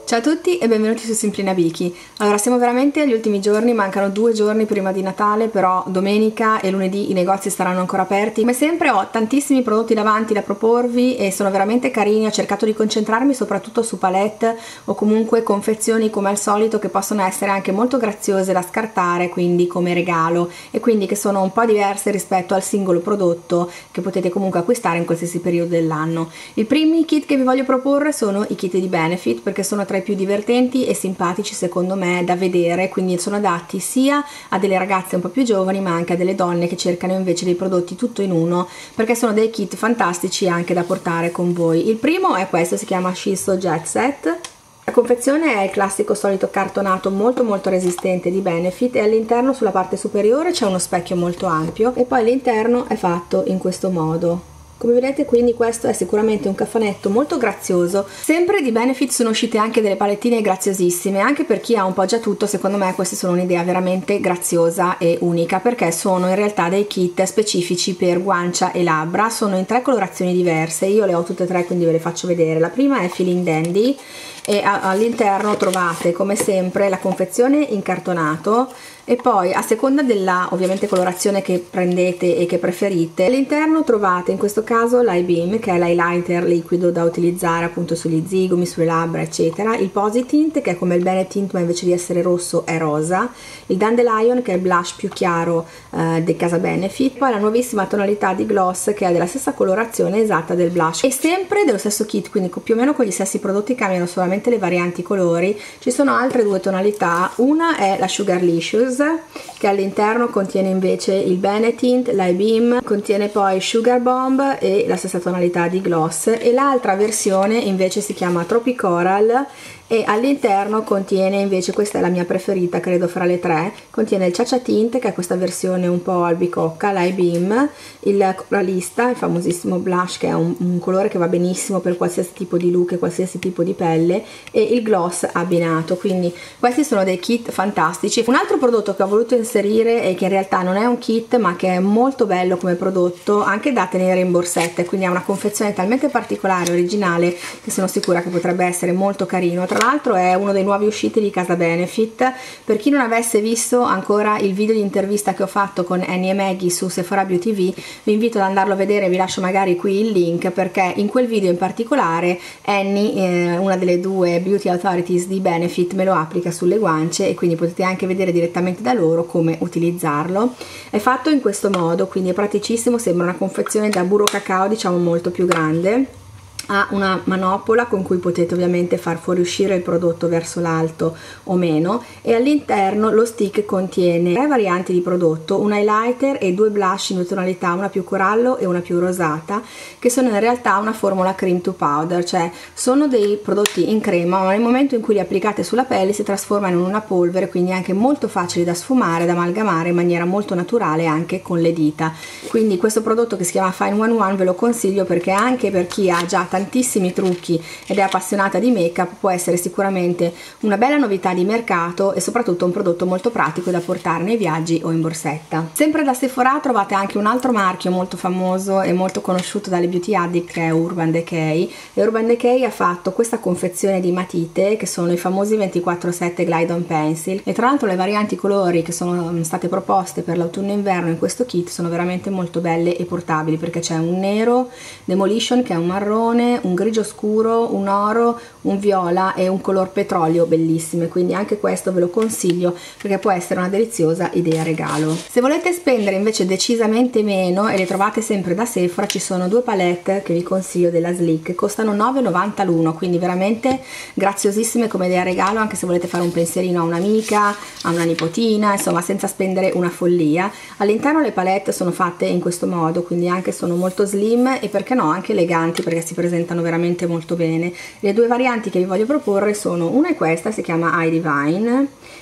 Ciao a tutti e benvenuti su Simplina Vicky. Allora, siamo veramente agli ultimi giorni, mancano 2 giorni prima di Natale, però domenica e lunedì i negozi saranno ancora aperti. Come sempre ho tantissimi prodotti davanti da proporvi e sono veramente carini. Ho cercato di concentrarmi soprattutto su palette o comunque confezioni come al solito, che possono essere anche molto graziose da scartare, quindi come regalo, e quindi che sono un po' diverse rispetto al singolo prodotto che potete comunque acquistare in qualsiasi periodo dell'anno. I primi kit che vi voglio proporre sono i kit di Benefit, perché sono tra i più divertenti e simpatici secondo me da vedere, quindi sono adatti sia a delle ragazze un po' più giovani ma anche a delle donne che cercano invece dei prodotti tutto in uno, perché sono dei kit fantastici anche da portare con voi. Il primo è questo, si chiama Shiso Jet Set. La confezione è il classico solito cartonato molto resistente di Benefit e all'interno sulla parte superiore c'è uno specchio molto ampio e poi l'interno è fatto in questo modo. Come vedete, quindi questo è sicuramente un cafanetto molto grazioso. Sempre di Benefit sono uscite anche delle palettine graziosissime, anche per chi ha un po' già tutto. Secondo me queste sono un'idea veramente graziosa e unica, perché sono in realtà dei kit specifici per guancia e labbra. Sono in 3 colorazioni diverse, io le ho tutte e 3, quindi ve le faccio vedere. La prima è Feeling Dandy e all'interno trovate come sempre la confezione in cartonato e poi a seconda della ovviamente colorazione che prendete e che preferite, all'interno trovate in questo caso l'Eye Beam, che è l'highlighter liquido da utilizzare appunto sugli zigomi, sulle labbra eccetera, il Positint che è come il Benetint ma invece di essere rosso è rosa, il Dandelion che è il blush più chiaro di casa Benefit, poi la nuovissima tonalità di gloss che è della stessa colorazione esatta del blush e sempre dello stesso kit, quindi più o meno con gli stessi prodotti, cambiano solamente le varianti colori. Ci sono altre 2 tonalità, una è la Sugarlicious che all'interno contiene invece il Benetint, l'Eye Beam, contiene poi Sugar Bomb e la stessa tonalità di gloss, e l'altra versione invece si chiama Tropicoral e all'interno contiene invece, questa è la mia preferita credo fra le 3, contiene il Cha Cha Tint che è questa versione un po' albicocca, l'Eye Beam, il Coralista, il famosissimo blush che è un colore che va benissimo per qualsiasi tipo di look e qualsiasi tipo di pelle, e il gloss abbinato. Quindi questi sono dei kit fantastici. Un altro prodotto che ho voluto inserire e che in realtà non è un kit ma che è molto bello come prodotto, anche da tenere in borsetta, quindi ha una confezione talmente particolare, originale, che sono sicura che potrebbe essere molto carino. Tra l'altro è uno dei nuovi usciti di casa Benefit. Per chi non avesse visto ancora il video di intervista che ho fatto con Annie e Maggie su Sephora Beauty TV, vi invito ad andarlo a vedere, vi lascio magari qui il link, perché in quel video in particolare Annie, una delle 2 beauty authorities di Benefit, me lo applica sulle guance e quindi potete anche vedere direttamente da loro come utilizzarlo. È fatto in questo modo, quindi è praticissimo, sembra una confezione da burro cacao diciamo molto più grande. Ha una manopola con cui potete ovviamente far fuoriuscire il prodotto verso l'alto o meno, e all'interno lo stick contiene 3 varianti di prodotto, un highlighter e 2 blush in 2 tonalità, una più corallo e una più rosata, che sono in realtà una formula cream to powder, cioè sono dei prodotti in crema ma nel momento in cui li applicate sulla pelle si trasformano in una polvere, quindi anche molto facili da sfumare, da amalgamare in maniera molto naturale anche con le dita. Quindi questo prodotto, che si chiama Fine 111, ve lo consiglio perché anche per chi ha già tantissimi trucchi ed è appassionata di make up può essere sicuramente una bella novità di mercato e soprattutto un prodotto molto pratico da portare nei viaggi o in borsetta. Sempre da Sephora trovate anche un altro marchio molto famoso e molto conosciuto dalle beauty addict, che è Urban Decay, e Urban Decay ha fatto questa confezione di matite che sono i famosi 24/7 Glide on Pencil, e tra l'altro le varianti colori che sono state proposte per l'autunno inverno in questo kit sono veramente molto belle e portabili, perché c'è un nero Demolition che è un marrone, un grigio scuro, un oro, un viola e un color petrolio bellissime, quindi anche questo ve lo consiglio perché può essere una deliziosa idea regalo. Se volete spendere invece decisamente meno, e le trovate sempre da Sephora, ci sono 2 palette che vi consiglio della Sleek, costano 9,90 l'uno, quindi veramente graziosissime come idea regalo, anche se volete fare un pensierino a un'amica, a una nipotina, insomma senza spendere una follia. All'interno le palette sono fatte in questo modo, quindi anche sono molto slim e perché no anche eleganti, perché si presentano veramente molto bene. Le 2 varianti che vi voglio proporre sono, una è questa, si chiama Eye Divine,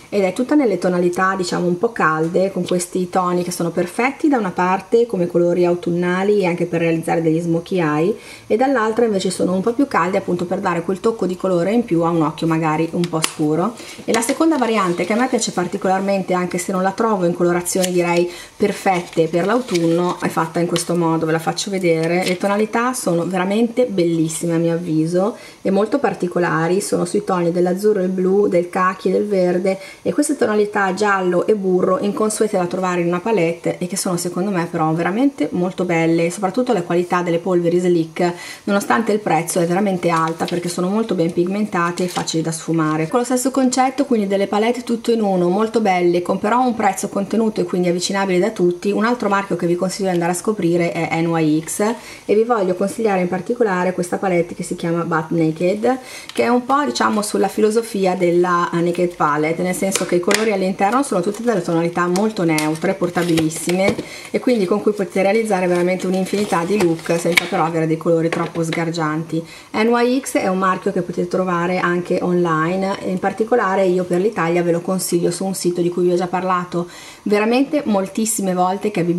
ed è tutta nelle tonalità diciamo un po' calde, con questi toni che sono perfetti da una parte come colori autunnali e anche per realizzare degli smokey eye, e dall'altra invece sono un po' più caldi appunto per dare quel tocco di colore in più a un occhio magari un po' scuro. E la seconda variante che a me piace particolarmente, anche se non la trovo in colorazioni direi perfette per l'autunno, è fatta in questo modo, ve la faccio vedere. Le tonalità sono veramente bellissime a mio avviso e molto particolari, sono sui toni dell'azzurro, il blu, del khaki e del verde, e queste tonalità giallo e burro inconsuete da trovare in una palette e che sono secondo me però veramente molto belle, soprattutto la qualità delle polveri Slick, nonostante il prezzo è veramente alta perché sono molto ben pigmentate e facili da sfumare. Con lo stesso concetto quindi delle palette tutto in uno, molto belle, con però un prezzo contenuto e quindi avvicinabile da tutti. Un altro marchio che vi consiglio di andare a scoprire è NYX, e vi voglio consigliare in particolare questa palette che si chiama Butt Naked, che è un po' diciamo sulla filosofia della Naked Palette, nel senso che i colori all'interno sono tutte delle tonalità molto neutre, portabilissime, e quindi con cui potete realizzare veramente un'infinità di look senza però avere dei colori troppo sgargianti. NYX è un marchio che potete trovare anche online, e in particolare io per l'Italia ve lo consiglio su un sito di cui vi ho già parlato veramente moltissime volte, che è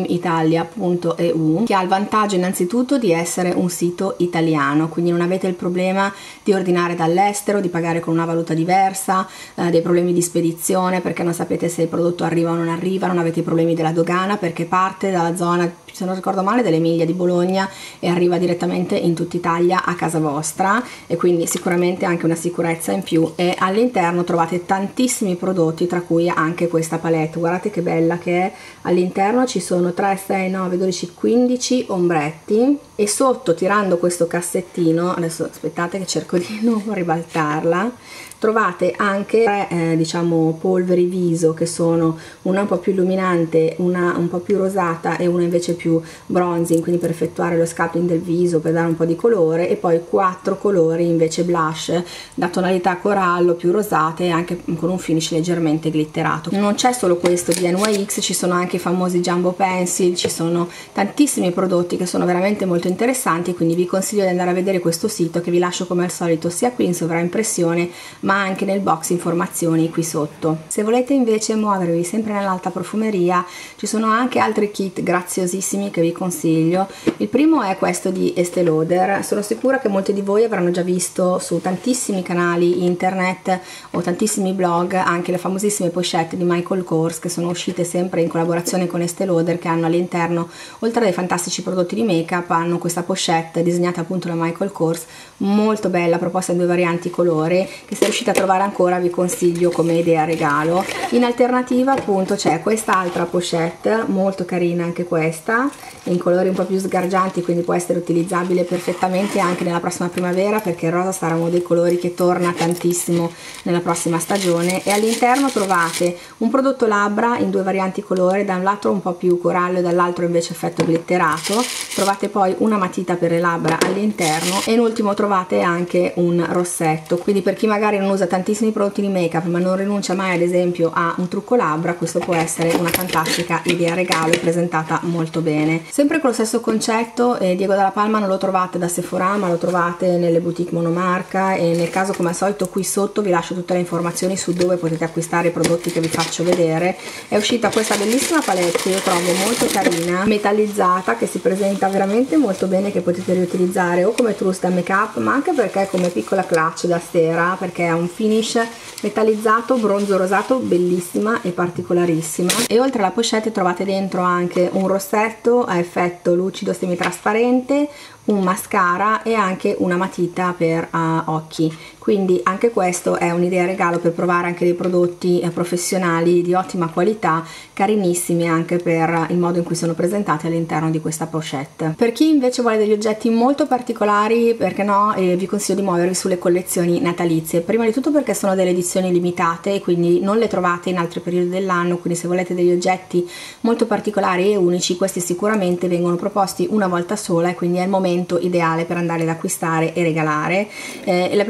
bbcreamitalia.eu, che ha il vantaggio innanzitutto di essere un sito italiano, quindi non avete il problema di ordinare dall'estero, di pagare con una valuta diversa, dei problemi di spedizione perché non sapete se il prodotto arriva o non arriva, non avete i problemi della dogana perché parte dalla zona, se non ricordo male, dell'Emilia di Bologna e arriva direttamente in tutta Italia a casa vostra, e quindi sicuramente anche una sicurezza in più. E all'interno trovate tantissimi prodotti, tra cui anche questa palette. Guardate che bella che è, all'interno ci sono 3, 6, 9, 12, 15 ombretti, e sotto, tirando questo cassettino, adesso aspettate che cerco di non ribaltarla, trovate anche tre diciamo polveri viso, che sono una un po' più illuminante, una un po' più rosata e una invece più bronzing, quindi per effettuare lo sculpting del viso, per dare un po' di colore, e poi 4 colori invece blush da tonalità corallo più rosate e anche con un finish leggermente glitterato. Non c'è solo questo di NYX, ci sono anche i famosi jumbo pencil, ci sono tantissimi prodotti che sono veramente molto interessanti, quindi vi consiglio di andare a vedere questo sito, che vi lascio come al solito sia qui in sovraimpressione ma anche nel box informazioni qui sotto. Se volete invece muovervi sempre nell'alta profumeria, ci sono anche altri kit graziosissimi che vi consiglio. Il primo è questo di Estée Lauder. Sono sicura che molti di voi avranno già visto su tantissimi canali internet o tantissimi blog anche le famosissime pochette di Michael Kors, che sono uscite sempre in collaborazione con Estée Lauder, che hanno all'interno, oltre ai fantastici prodotti di make up, hanno questa pochette disegnata appunto da Michael Kors, molto bella, proposta in 2 varianti colore, che se riuscite a trovare ancora vi consiglio come idea regalo. In alternativa appunto c'è quest'altra pochette molto carina, anche questa in colori un po' più sgargianti, quindi può essere utilizzabile perfettamente anche nella prossima primavera, perché il rosa sarà uno dei colori che torna tantissimo nella prossima stagione. E all'interno trovate un prodotto labbra in 2 varianti colore, da un lato un po' più corallo e dall'altro invece effetto glitterato. Trovate poi una matita per le labbra all'interno, e in ultimo trovate anche un rossetto, quindi per chi magari non usa tantissimi prodotti di make up ma non rinuncia mai ad esempio a un trucco labbra, questo può essere una fantastica idea regalo e presentata molto bene. Sempre con lo stesso concetto, Diego Dalla Palma non lo trovate da Sephora ma lo trovate nelle boutique monomarca, e nel caso come al solito qui sotto vi lascio tutte le informazioni su dove potete acquistare i prodotti che vi faccio vedere. È uscita questa bellissima palette che io trovo molto carina, metallizzata, che si presenta veramente molto bene, che potete riutilizzare o come trousse da make up ma anche perché come piccola clutch da sera, perché ha un finish metallizzato bronzo rosato bellissima e particolarissima. E oltre alla pochette trovate dentro anche un rossetto a effetto lucido semitrasparente, un mascara e anche una matita per occhi, quindi anche questo è un'idea regalo per provare anche dei prodotti professionali di ottima qualità, carinissimi anche per il modo in cui sono presentati all'interno di questa pochette. Per chi invece vuole degli oggetti molto particolari, perché no, vi consiglio di muovervi sulle collezioni natalizie, prima di tutto perché sono delle edizioni limitate e quindi non le trovate in altri periodi dell'anno, quindi se volete degli oggetti molto particolari e unici, questi sicuramente vengono proposti una volta sola e quindi è il momento ideale per andare ad acquistare e regalare. La prima collezione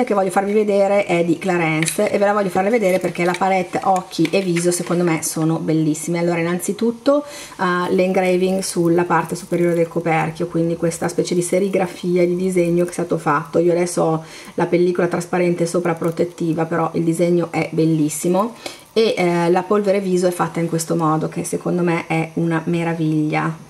colorazione che voglio farvi vedere è di Clarins e ve la voglio farle vedere perché la palette occhi e viso secondo me sono bellissime. Allora, innanzitutto l'engraving sulla parte superiore del coperchio, quindi questa specie di serigrafia di disegno che è stato fatto. Io adesso ho la pellicola trasparente sopra protettiva, però il disegno è bellissimo, e la polvere viso è fatta in questo modo che secondo me è una meraviglia.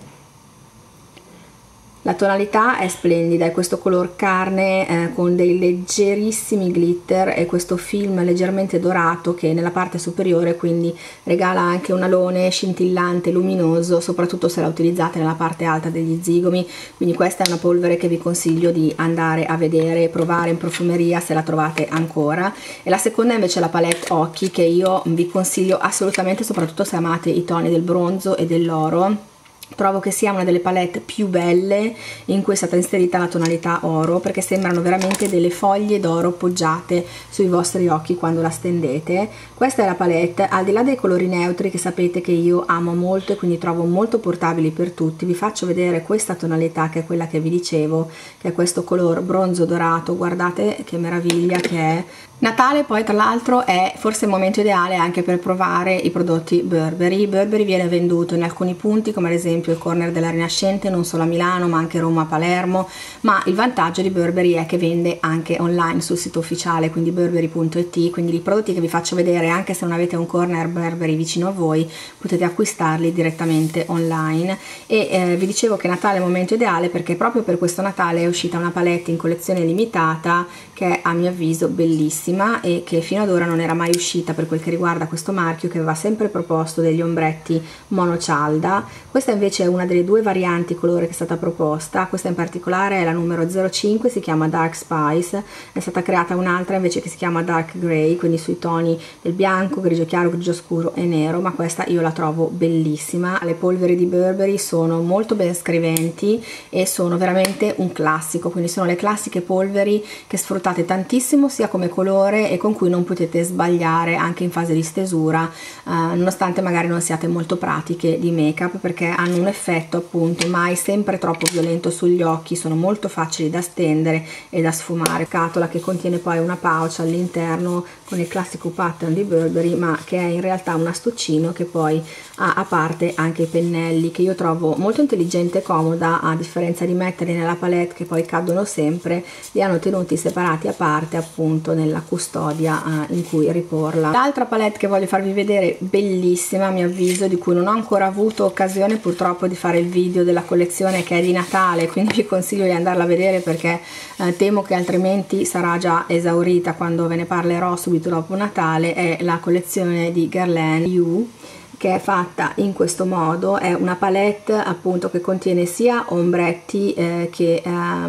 La tonalità è splendida, è questo color carne con dei leggerissimi glitter e questo film leggermente dorato che nella parte superiore quindi regala anche un alone scintillante, luminoso, soprattutto se la utilizzate nella parte alta degli zigomi. Quindi questa è una polvere che vi consiglio di andare a vedere e provare in profumeria se la trovate ancora. E la seconda invece è la palette occhi, che io vi consiglio assolutamente, soprattutto se amate i toni del bronzo e dell'oro. Trovo che sia una delle palette più belle in cui è stata inserita la tonalità oro, perché sembrano veramente delle foglie d'oro poggiate sui vostri occhi quando la stendete. Questa è la palette, al di là dei colori neutri che sapete che io amo molto e quindi trovo molto portabili per tutti, vi faccio vedere questa tonalità che è quella che vi dicevo, che è questo color bronzo dorato. Guardate che meraviglia che è. Natale poi tra l'altro è forse il momento ideale anche per provare i prodotti Burberry. Burberry viene venduto in alcuni punti, come ad esempio il corner della Rinascente, non solo a Milano ma anche a Roma, Palermo, ma il vantaggio di Burberry è che vende anche online sul sito ufficiale, quindi burberry.it, quindi i prodotti che vi faccio vedere, anche se non avete un corner Burberry vicino a voi, potete acquistarli direttamente online. E vi dicevo che Natale è il momento ideale perché proprio per questo Natale è uscita una palette in collezione limitata che è a mio avviso bellissima e che fino ad ora non era mai uscita per quel che riguarda questo marchio, che aveva sempre proposto degli ombretti mono cialda. Questa invece è una delle due varianti colore che è stata proposta. Questa in particolare è la numero 05, si chiama Dark Spice. È stata creata un'altra invece che si chiama Dark Grey, quindi sui toni del bianco, grigio chiaro, grigio scuro e nero, ma questa io la trovo bellissima. Le polveri di Burberry sono molto ben scriventi e sono veramente un classico, quindi sono le classiche polveri che sfruttate tantissimo sia come colore e con cui non potete sbagliare anche in fase di stesura, nonostante magari non siate molto pratiche di make up, perché hanno un effetto appunto mai sempre troppo violento sugli occhi, sono molto facili da stendere e da sfumare. Scatola che contiene poi una pouch all'interno con il classico pattern di Burberry, ma che è in realtà un astuccino che poi ha a parte anche i pennelli, che io trovo molto intelligente e comoda. A differenza di metterli nella palette che poi cadono sempre, li hanno tenuti separati a parte appunto nella custodia in cui riporla. L'altra palette che voglio farvi vedere, bellissima a mio avviso, di cui non ho ancora avuto occasione purtroppo di fare il video della collezione che è di Natale, quindi vi consiglio di andarla a vedere perché temo che altrimenti sarà già esaurita quando ve ne parlerò subito dopo Natale. È la collezione di Guerlain You, che è fatta in questo modo. È una palette appunto che contiene sia ombretti che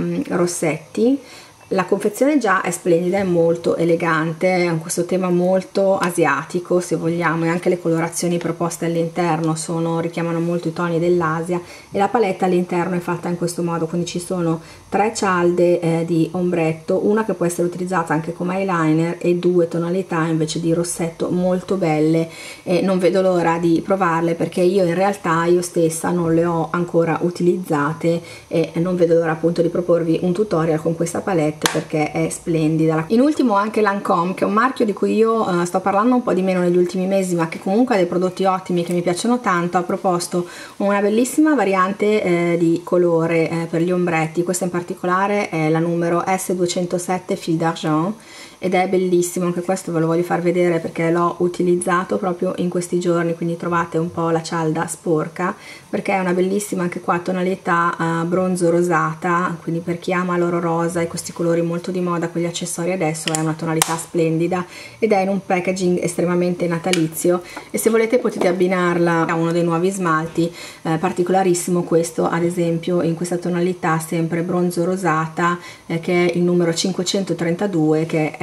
rossetti. La confezione già è splendida, è molto elegante, ha questo tema molto asiatico se vogliamo, e anche le colorazioni proposte all'interno richiamano molto i toni dell'Asia, e la palette all'interno è fatta in questo modo, quindi ci sono 3 cialde di ombretto, una che può essere utilizzata anche come eyeliner e 2 tonalità invece di rossetto molto belle, e non vedo l'ora di provarle perché io in realtà io stessa non le ho ancora utilizzate e non vedo l'ora appunto di proporvi un tutorial con questa palette perché è splendida. In ultimo anche Lancôme, che è un marchio di cui io sto parlando un po' di meno negli ultimi mesi, ma che comunque ha dei prodotti ottimi che mi piacciono tanto. Ha proposto una bellissima variante di colore per gli ombretti. Questa in particolare è la numero S207 Fil d'Argent ed è bellissimo, anche questo ve lo voglio far vedere perché l'ho utilizzato proprio in questi giorni, quindi trovate un po' la cialda sporca, perché è una bellissima anche qua tonalità bronzo rosata, quindi per chi ama l'oro rosa e questi colori molto di moda con gli accessori adesso è una tonalità splendida ed è in un packaging estremamente natalizio, e se volete potete abbinarla a uno dei nuovi smalti particolarissimo, questo ad esempio in questa tonalità sempre bronzo rosata che è il numero 532, che è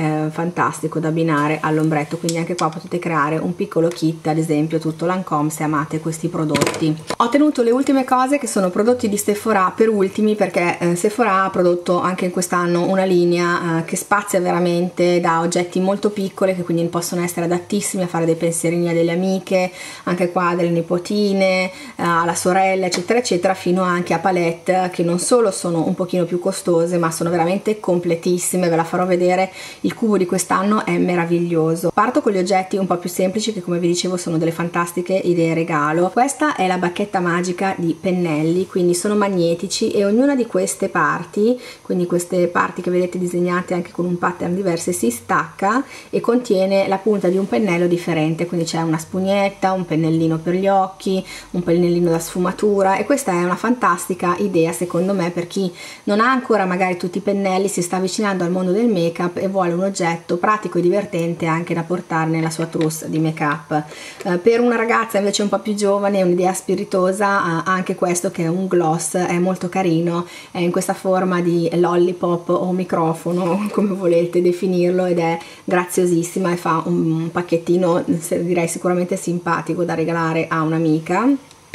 è fantastico da abbinare all'ombretto, quindi anche qua potete creare un piccolo kit, ad esempio tutto Lancôme, se amate questi prodotti. Ho tenuto le ultime cose che sono prodotti di Sephora per ultimi, perché Sephora ha prodotto anche in quest'anno una linea che spazia veramente da oggetti molto piccoli, che quindi possono essere adattissimi a fare dei pensierini a delle amiche, anche qua delle nipotine, alla sorella, eccetera eccetera, fino anche a palette che non solo sono un pochino più costose ma sono veramente completissime. Ve la farò vedere, il cubo di quest'anno è meraviglioso. Parto con gli oggetti un po' più semplici che, come vi dicevo, sono delle fantastiche idee regalo. Questa è la bacchetta magica di pennelli, quindi sono magnetici e ognuna di queste parti, quindi queste parti che vedete disegnate anche con un pattern diverso, si stacca e contiene la punta di un pennello differente, quindi c'è una spugnetta, un pennellino per gli occhi, un pennellino da sfumatura, e questa è una fantastica idea secondo me per chi non ha ancora magari tutti i pennelli, si sta avvicinando al mondo del make up e vuole un oggetto pratico e divertente anche da portare nella sua trousse di make up. Per una ragazza invece un po' più giovane, un'idea spiritosa, anche questo che è un gloss, è molto carino, è in questa forma di lollipop o microfono, come volete definirlo, ed è graziosissima e fa un pacchettino direi sicuramente simpatico da regalare a un'amica.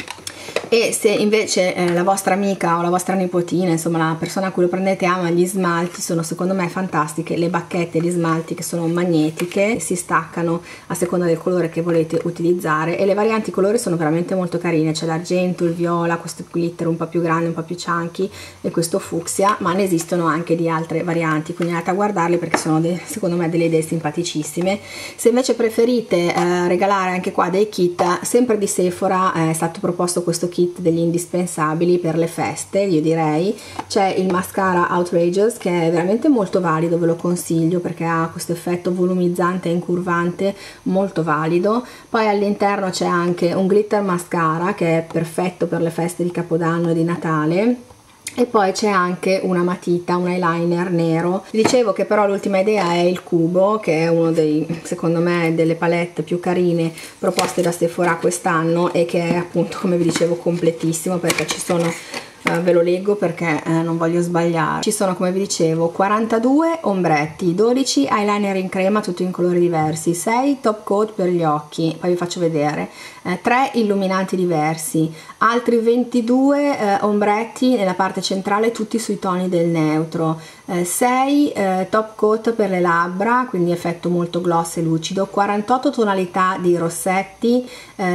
E se invece la vostra amica o la vostra nipotina, insomma la persona a cui lo prendete, ama gli smalti, sono secondo me fantastiche le bacchette di smalti che sono magnetiche, si staccano a seconda del colore che volete utilizzare, e le varianti colori sono veramente molto carine, c'è l'argento, il viola, questo glitter un po' più grande, un po' più chunky, e questo fucsia, ma ne esistono anche di altre varianti, quindi andate a guardarle perché sono secondo me delle idee simpaticissime. Se invece preferite regalare anche qua dei kit, sempre di Sephora è stato proposto questo kit degli indispensabili per le feste, io direi. C'è il mascara Outrageous che è veramente molto valido, ve lo consiglio perché ha questo effetto volumizzante e incurvante molto valido. Poi all'interno c'è anche un glitter mascara che è perfetto per le feste di Capodanno e di Natale. E poi c'è anche una matita, un eyeliner nero. Dicevo che però l'ultima idea è il cubo, che è uno dei, secondo me, delle palette più carine proposte da Sephora quest'anno, e che è appunto, come vi dicevo, completissimo perché ci sono ve lo leggo perché non voglio sbagliare. Ci sono, come vi dicevo, 42 ombretti, 12 eyeliner in crema tutti in colori diversi, 6 top coat per gli occhi, poi vi faccio vedere, 3 illuminanti diversi, altri 22 ombretti nella parte centrale tutti sui toni del neutro, 6 top coat per le labbra, quindi effetto molto gloss e lucido, 48 tonalità di rossetti,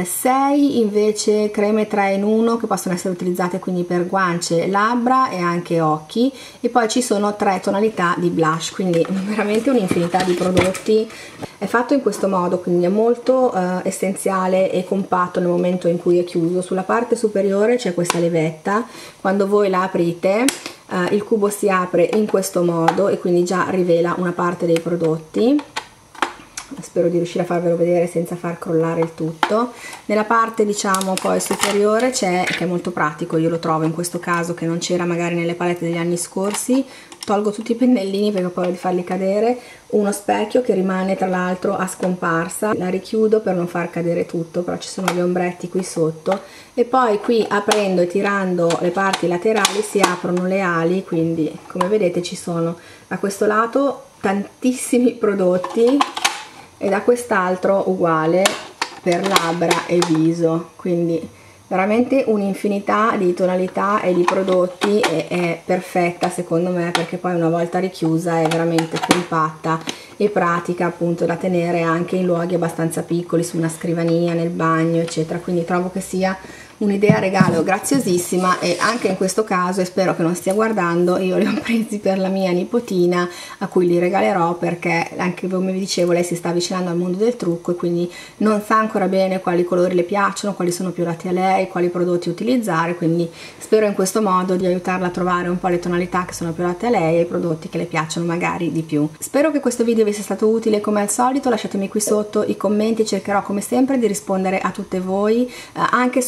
6 invece creme 3 in 1 che possono essere utilizzate quindi per guance, labbra e anche occhi, e poi ci sono 3 tonalità di blush, quindi veramente un'infinità di prodotti. È fatto in questo modo, quindi è molto essenziale e compatto nel momento in cui è chiuso. Sulla parte superiore c'è questa levetta, quando voi la aprite il cubo si apre in questo modo e quindi già rivela una parte dei prodotti. Spero di riuscire a farvelo vedere senza far crollare il tutto. Nella parte, diciamo, poi superiore c'è, che è molto pratico, io lo trovo in questo caso, che non c'era magari nelle palette degli anni scorsi, tolgo tutti i pennellini perché ho paura di farli cadere, uno specchio che rimane tra l'altro a scomparsa, la richiudo per non far cadere tutto, però ci sono gli ombretti qui sotto, e poi qui aprendo e tirando le parti laterali si aprono le ali, quindi come vedete ci sono a questo lato tantissimi prodotti e da quest'altro uguale per labbra e viso, quindi veramente un'infinità di tonalità e di prodotti, e è perfetta secondo me perché poi una volta richiusa è veramente compatta e pratica, appunto da tenere anche in luoghi abbastanza piccoli, su una scrivania, nel bagno eccetera, quindi trovo che sia un'idea regalo graziosissima. E anche in questo caso, e spero che non stia guardando, io li ho presi per la mia nipotina a cui li regalerò perché, anche come vi dicevo, lei si sta avvicinando al mondo del trucco e quindi non sa ancora bene quali colori le piacciono, quali sono più adatti a lei, quali prodotti utilizzare, quindi spero in questo modo di aiutarla a trovare un po' le tonalità che sono più adatte a lei e i prodotti che le piacciono magari di più. Spero che questo video vi sia stato utile. Come al solito lasciatemi qui sotto i commenti, cercherò come sempre di rispondere a tutte voi, anche su tutto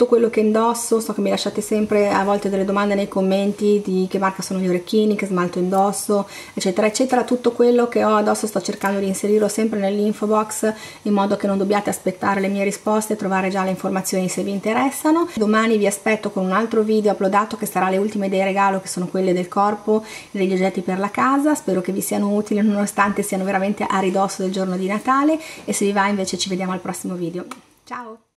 tutto quello che indosso. So che mi lasciate sempre a volte delle domande nei commenti di che marca sono gli orecchini, che smalto indosso, eccetera eccetera. Tutto quello che ho addosso sto cercando di inserirlo sempre nell'info box, in modo che non dobbiate aspettare le mie risposte e trovare già le informazioni se vi interessano. Domani vi aspetto con un altro video uploadato che sarà le ultime idee regalo, che sono quelle del corpo e degli oggetti per la casa. Spero che vi siano utili nonostante siano veramente a ridosso del giorno di Natale, e se vi va invece ci vediamo al prossimo video. Ciao!